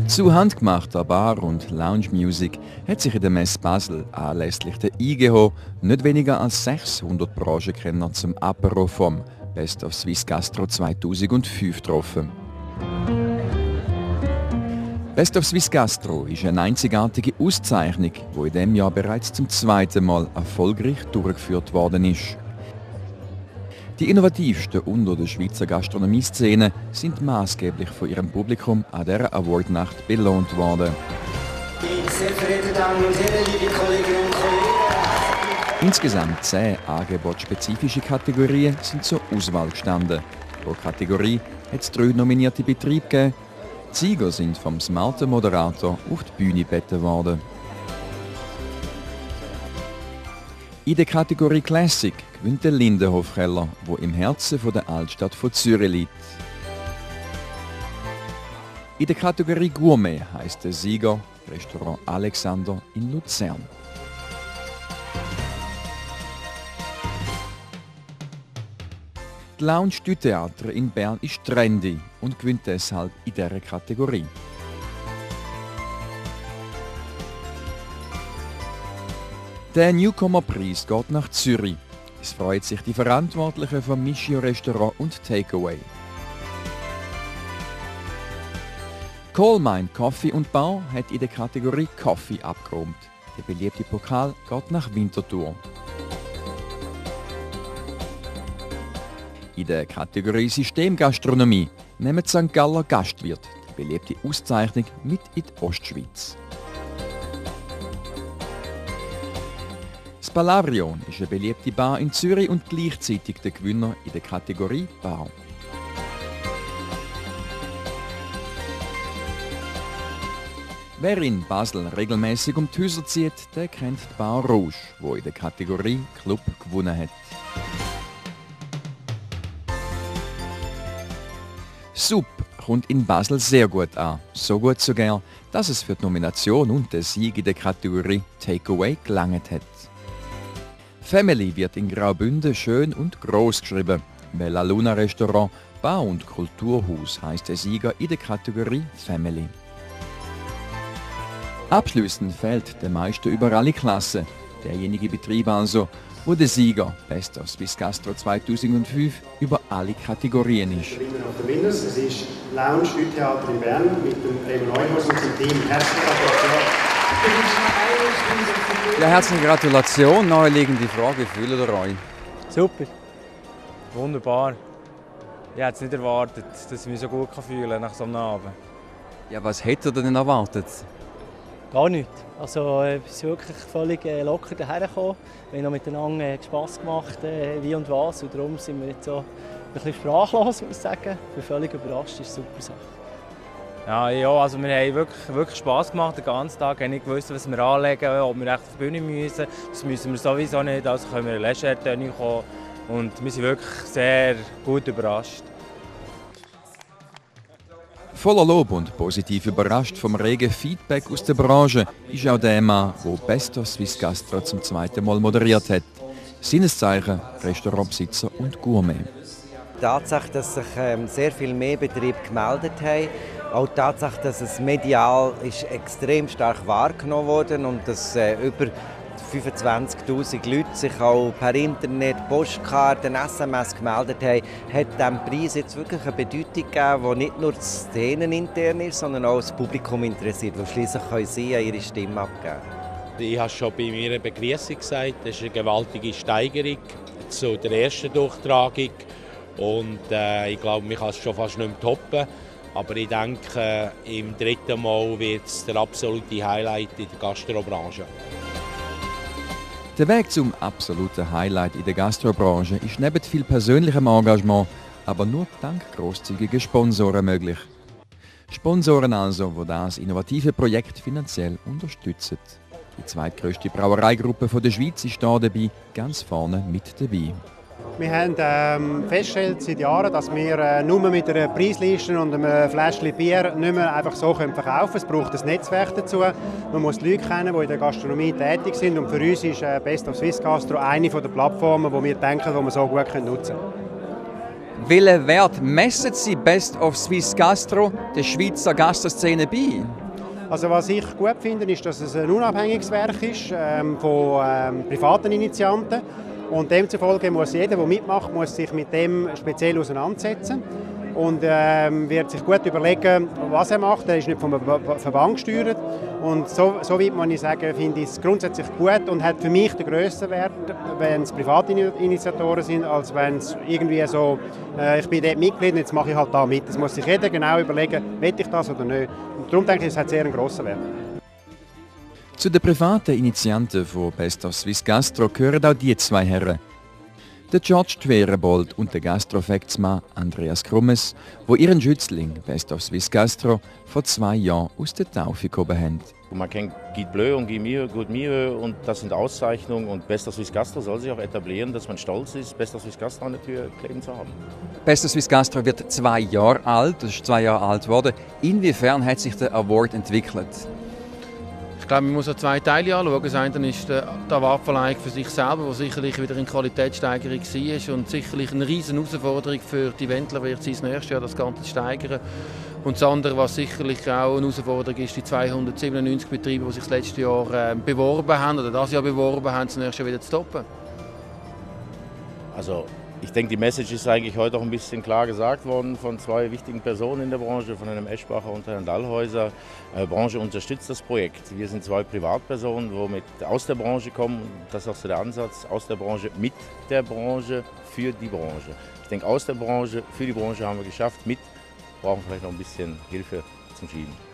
Zu handgemachter Bar- und Lounge-Music hat sich in der Messe Basel anlässlich der IGHO nicht weniger als 600 Branchenkenner zum Apero vom Best of Swiss Gastro 2005 getroffen. Best of Swiss Gastro ist eine einzigartige Auszeichnung, die in diesem Jahr bereits zum zweiten Mal erfolgreich durchgeführt worden ist. Die innovativsten unter der Schweizer Gastronomieszene sind maßgeblich von ihrem Publikum an dieser Awardnacht belohnt worden. Sehr verehrte Damen und Herren, liebe Kolleginnen und Kollegen. Insgesamt 10 angebotsspezifische Kategorien sind zur Auswahl gestanden. Pro Kategorie hat es 3 nominierte Betriebe gegeben. Die Sieger sind vom smarten Moderator auf die Bühne gebeten worden. In der Kategorie Classic gewinnt der Lindenhofkeller, wo im Herzen der Altstadt von Zürich liegt. In der Kategorie Gourmet heisst der Sieger Restaurant Alexander in Luzern. Die Lounge du Theater in Bern ist trendy und gewinnt deshalb in dieser Kategorie. Der Newcomer-Preis geht nach Zürich. Es freut sich die Verantwortlichen vom Mischio Restaurant und Takeaway. Coal Mine Coffee und Bar hat in der Kategorie Coffee abgeräumt. Der beliebte Pokal geht nach Winterthur. In der Kategorie Systemgastronomie nehmen St. Galler Gastwirt die beliebte Auszeichnung mit in die Ostschweiz. Das Palavrion ist eine beliebte Bar in Zürich und gleichzeitig der Gewinner in der Kategorie Bar. Wer in Basel regelmäßig um die Häuser zieht, der kennt die Bar Rouge, die in der Kategorie Club gewonnen hat. Soup kommt in Basel sehr gut an. So gut sogar, dass es für die Nomination und den Sieg in der Kategorie Takeaway gelangt hat. Family wird in Graubünden schön und groß geschrieben. Bella Luna Restaurant, Bar- und Kulturhaus heisst der Sieger in der Kategorie Family. Abschließend fällt der Meister über alle Klassen. Derjenige Betrieb also, wo der Sieger Best of Swiss Gastro 2005 über alle Kategorien ist. Es ist Lounge du Theater in Bern mit dem Remo Neuhaus und seinem Team. Herzliche Gratulation. Ja, herzliche Gratulation. Naheliegende Frage, wie fühlt ihr euch? Super. Wunderbar. Ich hätte es nicht erwartet, dass ich mich so gut fühlen kann nach so einem Abend. Ja, was hättet ihr denn erwartet? Gar nicht. Also, wir sind wirklich völlig locker dahergekommen. Wir haben noch miteinander Spass gemacht, wie und was. Und darum sind wir jetzt so ein bisschen sprachlos, muss ich sagen. Ich bin völlig überrascht, das ist eine super Sache. Ja, also wir haben wirklich Spass gemacht den ganzen Tag. Wir haben nicht gewusst, was wir anlegen, ob wir echt auf die Bühne müssen. Das müssen wir sowieso nicht, also können wir in Leger-Tenue kommen. Und wir sind wirklich sehr gut überrascht. Voller Lob und positiv überrascht vom regen Feedback aus der Branche ist auch der Mann, der Best of Swiss Gastro zum zweiten Mal moderiert hat. Seines Zeichen Restaurantbesitzer und Gourmet. Die Tatsache, dass sich sehr viel mehr Betriebe gemeldet haben, auch die Tatsache, dass es medial ist extrem stark wahrgenommen wurde und dass über 25'000 Leute sich auch per Internet, Postkarten, SMS gemeldet haben, hat diesem Preis jetzt wirklich eine Bedeutung gegeben, die nicht nur szenenintern ist, sondern auch das Publikum interessiert, weil schliesslich können sie ihre Stimme abgeben. Ich habe schon bei meiner Begrüßung gesagt, das ist eine gewaltige Steigerung zu der ersten Durchtragung. Und ich glaube, man kann es schon fast nicht mehr toppen. Aber ich denke, im dritten Mal wird es der absolute Highlight in der Gastrobranche. Der Weg zum absoluten Highlight in der Gastrobranche ist neben viel persönlichem Engagement aber nur dank grosszügiger Sponsoren möglich. Sponsoren also, die das innovative Projekt finanziell unterstützen. Die zweitgrößte Brauereigruppe der Schweiz ist hier dabei, ganz vorne mit dabei. Wir haben festgestellt seit Jahren, dass wir nur mit einer Preisliste und einem Fläschchen Bier nicht mehr einfach so verkaufen können. Es braucht ein Netzwerk dazu. Man muss Leute kennen, die in der Gastronomie tätig sind. Und für uns ist Best of Swiss Gastro eine der Plattformen, die wir denken, die wir so gut nutzen können. Welchen Wert messen Sie Best of Swiss Gastro der Schweizer Gastroszene bei? Also was ich gut finde, ist, dass es ein unabhängiges Werk ist von privaten Initianten. Und demzufolge muss jeder, der mitmacht, muss sich mit dem speziell auseinandersetzen und wird sich gut überlegen, was er macht. Er ist nicht vom Verband gesteuert. Und so weit muss ich sagen, finde ich es grundsätzlich gut und hat für mich den grössten Wert, wenn es private Initiatoren sind, als wenn es irgendwie so, ich bin dort Mitglied und jetzt mache ich halt da mit. Das muss sich jeder genau überlegen, will ich das oder nicht. Und darum denke ich, es hat sehr einen grossen Wert. Zu den privaten Initianten von Best of Swiss Gastro gehören auch die zwei Herren. Der George Twerenbold und der Gastrofactsmann Andreas Krummes, wo ihren Schützling Best of Swiss Gastro vor 2 Jahren aus der Taufe gehoben haben. Man kennt Guide Bleu und Guide Mieux und das sind Auszeichnungen und Best of Swiss Gastro soll sich auch etablieren, dass man stolz ist, Best of Swiss Gastro an der Tür kleben zu haben. Best of Swiss Gastro wird 2 Jahre alt, das ist 2 Jahre alt geworden. Inwiefern hat sich der Award entwickelt? Ich glaube, man muss auch 2 Teile anschauen. Das eine ist der Awardverleihung für sich selber, der sicherlich wieder eine Qualitätssteigerung war und sicherlich eine riesen Herausforderung für die Wendler wird sein, das nächste Jahr das Ganze zu steigern. Und das andere, was sicherlich auch eine Herausforderung ist, die 297 Betriebe, die sich das letzte Jahr beworben haben oder das Jahr beworben haben, das nächste Jahr wieder zu toppen. Also ich denke, die Message ist eigentlich heute auch ein bisschen klar gesagt worden von 2 wichtigen Personen in der Branche, von Herrn Eschbacher und Herrn Dallhäuser. Die Branche unterstützt das Projekt. Wir sind 2 Privatpersonen, die aus der Branche kommen. Das ist auch so der Ansatz, aus der Branche, mit der Branche, für die Branche. Ich denke, aus der Branche, für die Branche haben wir geschafft. Mit brauchen wir vielleicht noch ein bisschen Hilfe zum Schieben.